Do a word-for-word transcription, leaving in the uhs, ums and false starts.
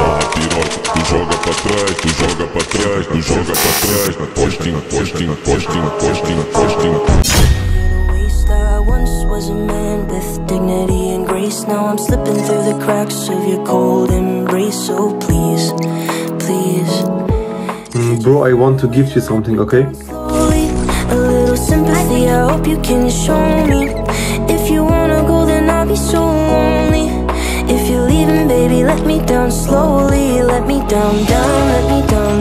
sarra piroca. Tu joga pra trás, tu joga pra trás, tu joga pra trás. Postinha, postinha, postinha, postinha, postinha. I once was a man with dignity and grace. Now I'm slipping through the cracks of your cold embrace. So please, please mm, Bro, I want to gift you something, okay? Slowly, a little sympathy, I hope you can show me. If you wanna go, then I'll be so lonely. If you're leaving, baby, let me down slowly. Let me down, down, let me down,